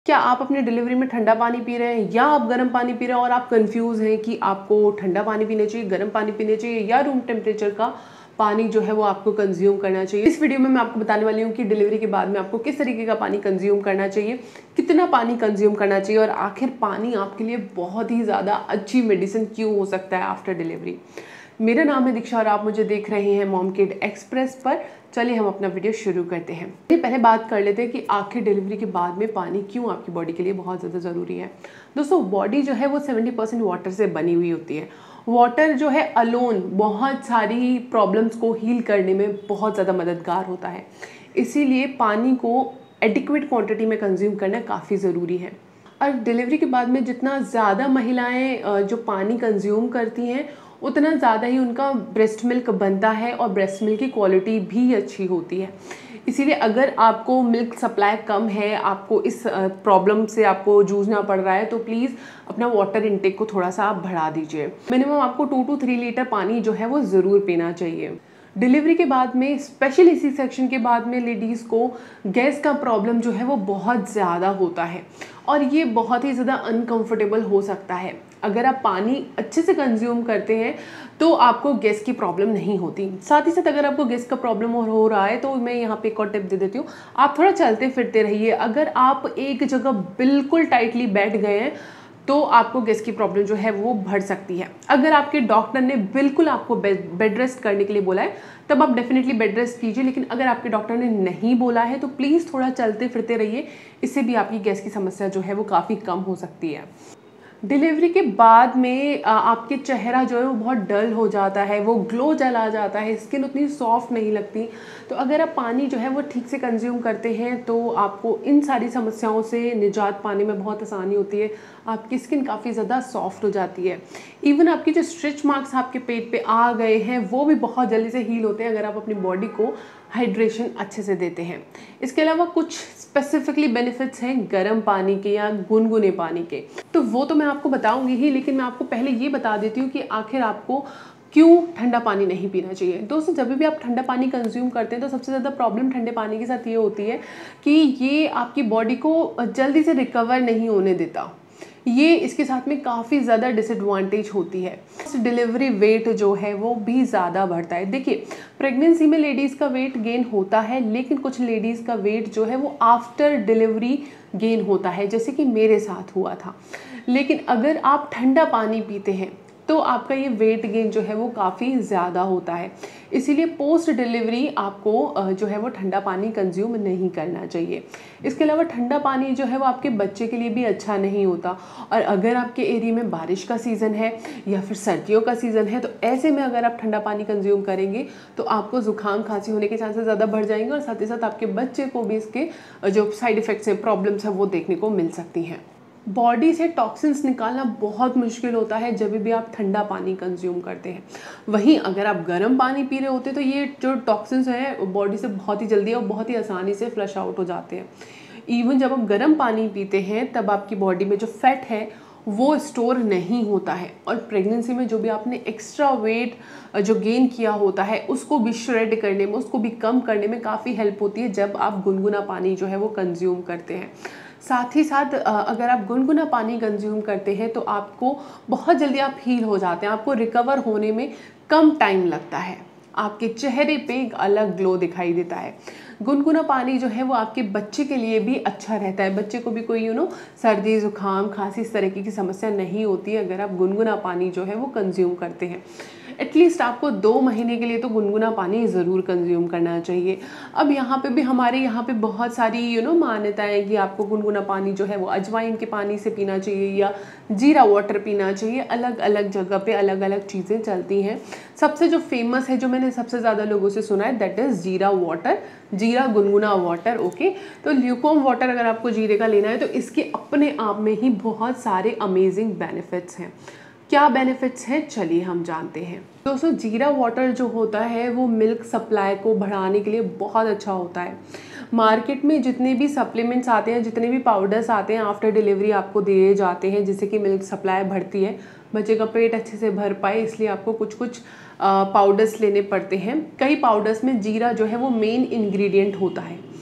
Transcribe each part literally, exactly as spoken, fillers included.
क्या आप अपने डिलीवरी में ठंडा पानी पी रहे हैं या आप गर्म पानी पी रहे हैं और आप कंफ्यूज हैं कि आपको ठंडा पानी पीना चाहिए, गर्म पानी पीना चाहिए या रूम टेम्परेचर का पानी जो है वो आपको कंज्यूम करना चाहिए। इस वीडियो में मैं आपको बताने वाली हूँ कि डिलीवरी के बाद में आपको किस तरीके का पानी कंज्यूम करना चाहिए, कितना पानी कंज्यूम करना चाहिए और आखिर पानी आपके लिए बहुत ही ज़्यादा अच्छी मेडिसिन क्यों हो सकता है आफ्टर डिलीवरी। मेरा नाम है दीक्षा और आप मुझे देख रहे हैं मॉम किड एक्सप्रेस पर। चलिए हम अपना वीडियो शुरू करते हैं। पहले बात कर लेते हैं कि आखिर डिलीवरी के बाद में पानी क्यों आपकी बॉडी के लिए बहुत ज़्यादा ज़रूरी है। दोस्तों, बॉडी जो है वो सेवेंटी परसेंट वाटर से बनी हुई होती है। वाटर जो है अलोन बहुत सारी प्रॉब्लम्स को हील करने में बहुत ज़्यादा मददगार होता है, इसीलिए पानी को एडिक्वेट क्वांटिटी में कंज्यूम करना काफ़ी ज़रूरी है। और डिलीवरी के बाद में जितना ज़्यादा महिलाएं जो पानी कंज्यूम करती हैं उतना ज़्यादा ही उनका ब्रेस्ट मिल्क बनता है और ब्रेस्ट मिल्क की क्वालिटी भी अच्छी होती है। इसीलिए अगर आपको मिल्क सप्लाई कम है, आपको इस प्रॉब्लम से आपको जूझना पड़ रहा है, तो प्लीज़ अपना वाटर इनटेक को थोड़ा सा आप बढ़ा दीजिए। मिनिमम आपको टू टू थ्री लीटर पानी जो है वो ज़रूर पीना चाहिए। डिलीवरी के बाद में, स्पेशली सी सेक्शन के बाद में, लेडीज़ को गैस का प्रॉब्लम जो है वो बहुत ज़्यादा होता है और ये बहुत ही ज़्यादा अनकंफर्टेबल हो सकता है। अगर आप पानी अच्छे से कंज्यूम करते हैं तो आपको गैस की प्रॉब्लम नहीं होती। साथ ही साथ अगर आपको गैस का प्रॉब्लम हो रहा है तो मैं यहाँ पे एक और टिप दे देती हूँ, आप थोड़ा चलते फिरते रहिए। अगर आप एक जगह बिल्कुल टाइटली बैठ गए हैं तो आपको गैस की प्रॉब्लम जो है वो बढ़ सकती है। अगर आपके डॉक्टर ने बिल्कुल आपको बेड रेस्ट करने के लिए बोला है तब आप डेफिनेटली बेड रेस्ट कीजिए, लेकिन अगर आपके डॉक्टर ने नहीं बोला है तो प्लीज़ थोड़ा चलते फिरते रहिए। इससे भी आपकी गैस की समस्या जो है वो काफ़ी कम हो सकती है। डिलीवरी के बाद में आपके चेहरा जो है वो बहुत डल हो जाता है, वो ग्लो चला जाता है, स्किन उतनी सॉफ्ट नहीं लगती। तो अगर आप पानी जो है वो ठीक से कंज्यूम करते हैं तो आपको इन सारी समस्याओं से निजात पाने में बहुत आसानी होती है। आपकी स्किन काफ़ी ज़्यादा सॉफ्ट हो जाती है। इवन आपकी जो स्ट्रेच मार्क्स आपके पेट पे आ गए हैं वो भी बहुत जल्दी से हील होते हैं अगर आप अपनी बॉडी को हाइड्रेशन अच्छे से देते हैं। इसके अलावा कुछ स्पेसिफिकली बेनिफिट्स हैं गर्म पानी के या गुनगुने पानी के, तो वो तो मैं आपको बताऊंगी ही, लेकिन मैं आपको पहले ये बता देती हूँ कि आखिर आपको क्यों ठंडा पानी नहीं पीना चाहिए। दोस्तों, जब भी आप ठंडा पानी कंज्यूम करते हैं तो सबसे ज़्यादा प्रॉब्लम ठंडे पानी के साथ ये होती है कि ये आपकी बॉडी को जल्दी से रिकवर नहीं होने देता। ये इसके साथ में काफ़ी ज़्यादा डिसएडवांटेज होती है। डिलीवरी वेट जो है वो भी ज़्यादा बढ़ता है। देखिए, प्रेगनेंसी में लेडीज़ का वेट गेन होता है, लेकिन कुछ लेडीज़ का वेट जो है वो आफ्टर डिलीवरी गेन होता है, जैसे कि मेरे साथ हुआ था। लेकिन अगर आप ठंडा पानी पीते हैं तो आपका ये वेट गेन जो है वो काफ़ी ज़्यादा होता है। इसीलिए पोस्ट डिलीवरी आपको जो है वो ठंडा पानी कंज्यूम नहीं करना चाहिए। इसके अलावा ठंडा पानी जो है वो आपके बच्चे के लिए भी अच्छा नहीं होता। और अगर आपके एरिया में बारिश का सीज़न है या फिर सर्दियों का सीज़न है तो ऐसे में अगर आप ठंडा पानी कंज्यूम करेंगे तो आपको ज़ुकाम खांसी होने के चांसेस ज़्यादा बढ़ जाएंगे और साथ ही साथ आपके बच्चे को भी इसके जो साइड इफ़ेक्ट्स हैं, प्रॉब्लम्स हैं, वो देखने को मिल सकती हैं। बॉडी से टॉक्सिन्स निकालना बहुत मुश्किल होता है जब भी आप ठंडा पानी कंज्यूम करते हैं। वहीं अगर आप गर्म पानी पी रहे होते हैं तो ये जो टॉक्सिन्स हैं बॉडी से बहुत ही जल्दी और बहुत ही आसानी से फ्लश आउट हो जाते हैं। इवन जब आप गर्म पानी पीते हैं तब आपकी बॉडी में जो फैट है वो स्टोर नहीं होता है और प्रेगनेंसी में जो भी आपने एक्स्ट्रा वेट जो गेन किया होता है उसको भी श्रेड करने में, उसको भी कम करने में काफ़ी हेल्प होती है जब आप गुनगुना पानी जो है वो कंज्यूम करते हैं। साथ ही साथ अगर आप गुनगुना पानी कंज्यूम करते हैं तो आपको बहुत जल्दी आप हील हो जाते हैं, आपको रिकवर होने में कम टाइम लगता है, आपके चेहरे पे एक अलग ग्लो दिखाई देता है। गुनगुना पानी जो है वो आपके बच्चे के लिए भी अच्छा रहता है। बच्चे को भी कोई यू नो सर्दी जुकाम खांसी इस तरह की समस्या नहीं होती है अगर आप गुनगुना पानी जो है वो कंज्यूम करते हैं। एटलीस्ट आपको दो महीने के लिए तो गुनगुना पानी ज़रूर कंज्यूम करना चाहिए। अब यहाँ पे भी हमारे यहाँ पे बहुत सारी यू नो मान्यताएं कि आपको गुनगुना पानी जो है वो अजवाइन के पानी से पीना चाहिए या जीरा वाटर पीना चाहिए। अलग अलग जगह पे अलग अलग चीज़ें चलती हैं। सबसे जो फेमस है, जो मैंने सबसे ज़्यादा लोगों से सुना है, दैट इज़ जीरा वाटर, जीरा गुनगुना वाटर। ओके, तो ल्यूकॉम वाटर अगर आपको जीरे का लेना है तो इसके अपने आप में ही बहुत सारे अमेजिंग बेनिफिट्स हैं। क्या बेनिफिट्स हैं, चलिए हम जानते हैं। दोस्तों, जीरा वाटर जो होता है वो मिल्क सप्लाई को बढ़ाने के लिए बहुत अच्छा होता है। मार्केट में जितने भी सप्लीमेंट्स आते हैं, जितने भी पाउडर्स आते हैं आफ्टर डिलीवरी आपको दिए जाते हैं जिससे कि मिल्क सप्लाई बढ़ती है, बच्चे का पेट अच्छे से भर पाए, इसलिए आपको कुछ कुछ पाउडर्स लेने पड़ते हैं। कई पाउडर्स में जीरा जो है वो मेन इंग्रेडिएंट होता है।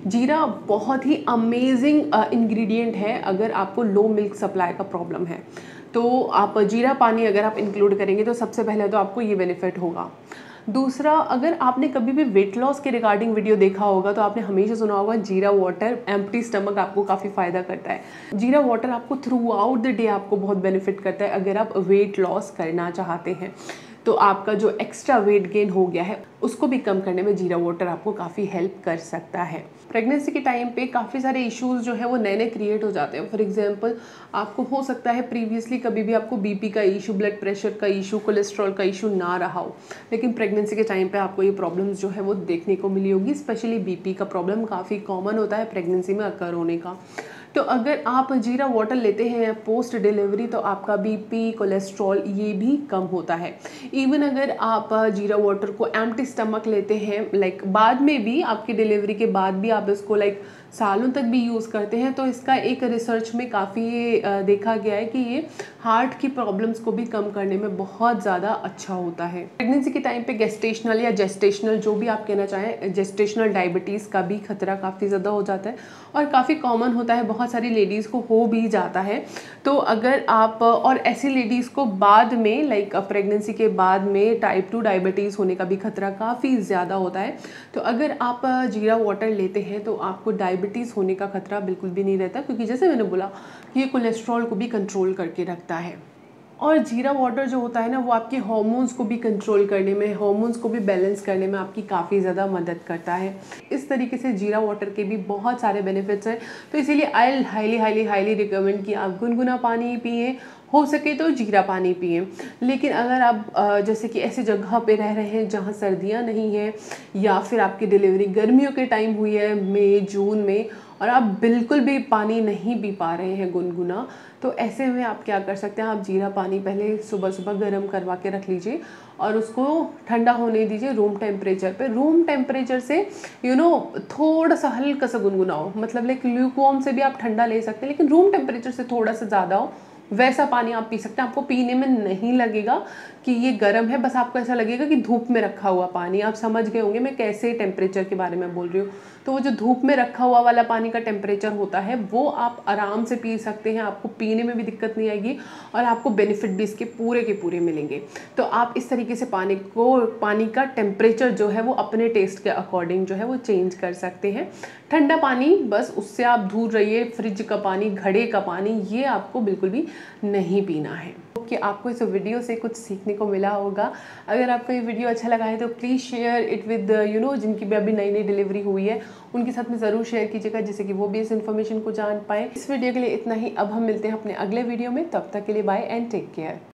जीरा बहुत ही अमेजिंग इंग्रेडिएंट है अगर आपको लो मिल्क सप्लाई का प्रॉब्लम है। तो आप जीरा पानी अगर आप इंक्लूड करेंगे तो सबसे पहले तो आपको ये बेनिफिट होगा। दूसरा, अगर आपने कभी भी वेट लॉस के रिगार्डिंग वीडियो देखा होगा तो आपने हमेशा सुना होगा जीरा वाटर एम्प्टी स्टमक आपको काफ़ी फ़ायदा करता है। जीरा वाटर आपको थ्रू आउट द डे आपको बहुत बेनिफिट करता है अगर आप वेट लॉस करना चाहते हैं। तो आपका जो एक्स्ट्रा वेट गेन हो गया है उसको भी कम करने में जीरा वाटर आपको काफ़ी हेल्प कर सकता है। प्रेगनेंसी के टाइम पे काफ़ी सारे इश्यूज जो है वो नए नए क्रिएट हो जाते हैं। फॉर एग्जांपल, आपको हो सकता है प्रीवियसली कभी भी आपको बीपी का इशू, ब्लड प्रेशर का इशू, कोलेस्ट्रॉल का इशू ना रहा हो, लेकिन प्रेगनेंसी के टाइम पे आपको ये प्रॉब्लम्स जो है वो देखने को मिली होगी। स्पेशली बीपी का प्रॉब्लम काफ़ी कॉमन होता है प्रेगनेंसी में अकर होने का। तो अगर आप जीरा वाटर लेते हैं पोस्ट डिलीवरी तो आपका बीपी, कोलेस्ट्रॉल ये भी कम होता है। इवन अगर आप जीरा वाटर को एम्प्टी स्टमक लेते हैं, लाइक बाद में भी, आपकी डिलीवरी के बाद भी आप इसको लाइक सालों तक भी यूज़ करते हैं, तो इसका एक रिसर्च में काफ़ी देखा गया है कि ये हार्ट की प्रॉब्लम्स को भी कम करने में बहुत ज़्यादा अच्छा होता है। प्रेगनेंसी के टाइम पे गेस्टेशनल या जेस्टेशनल, जो भी आप कहना चाहें, जेस्टेशनल डायबिटीज़ का भी खतरा काफ़ी ज़्यादा हो जाता है और काफ़ी कॉमन होता है, बहुत सारी लेडीज़ को हो भी जाता है। तो अगर आप, और ऐसी लेडीज़ को बाद में लाइक प्रेगनेंसी के बाद में टाइप टू डायबिटीज़ होने का भी खतरा काफ़ी ज़्यादा होता है। तो अगर आप जीरा वाटर लेते हैं तो आपको डायबिटीज़ होने का खतरा बिल्कुल भी नहीं रहता, क्योंकि जैसे मैंने बोला कि ये कोलेस्ट्रॉल को भी कंट्रोल करके रखता है। और जीरा वाटर जो होता है ना, वो आपके हार्मोन्स को भी कंट्रोल करने में, हार्मोन्स को भी बैलेंस करने में आपकी काफ़ी ज़्यादा मदद करता है। इस तरीके से जीरा वाटर के भी बहुत सारे बेनिफिट्स हैं। तो इसीलिए I highly highly highly recommend कि आप गुनगुना पानी पिएं, हो सके तो जीरा पानी पिएं। लेकिन अगर आप जैसे कि ऐसी जगह पे रह रहे हैं जहाँ सर्दियाँ नहीं हैं, या फिर आपकी डिलीवरी गर्मियों के टाइम हुई है मई जून में, और आप बिल्कुल भी पानी नहीं पी पा रहे हैं गुनगुना, तो ऐसे में आप क्या कर सकते हैं, आप जीरा पानी पहले सुबह सुबह गर्म करवा के रख लीजिए और उसको ठंडा होने दीजिए रूम टेम्परेचर पे। रूम टेम्परेचर से यू नो थोड़ा सा हल्का सा गुनगुनाओ, मतलब लाइक ल्यूकवार्म से भी आप ठंडा ले सकते हैं, लेकिन रूम टेम्परेचर से थोड़ा सा ज़्यादा हो, वैसा पानी आप पी सकते हैं। आपको पीने में नहीं लगेगा कि ये गर्म है, बस आपको ऐसा लगेगा कि धूप में रखा हुआ पानी। आप समझ गए होंगे मैं कैसे टेम्परेचर के बारे में बोल रही हूँ। तो वो जो धूप में रखा हुआ वाला पानी का टेम्परेचर होता है वो आप आराम से पी सकते हैं, आपको पीने में भी दिक्कत नहीं आएगी और आपको बेनिफिट भी इसके पूरे के पूरे मिलेंगे। तो आप इस तरीके से पानी को, पानी का टेम्परेचर जो है वो अपने टेस्ट के अकॉर्डिंग जो है वो चेंज कर सकते हैं। ठंडा पानी बस उससे आप दूर रहिए, फ्रिज का पानी, घड़े का पानी, ये आपको बिल्कुल भी नहीं पीना है। कि आपको इस वीडियो से कुछ सीखने को मिला होगा। अगर आपको ये वीडियो अच्छा लगा है तो please share it with you know जिनकी भी अभी नई नई डिलीवरी हुई है, उनके साथ में ज़रूर शेयर कीजिएगा, जिससे कि वो भी इस इन्फॉर्मेशन को जान पाए। इस वीडियो के लिए इतना ही। अब हम मिलते हैं अपने अगले वीडियो में, तब तक के लिए बाय एंड टेक केयर।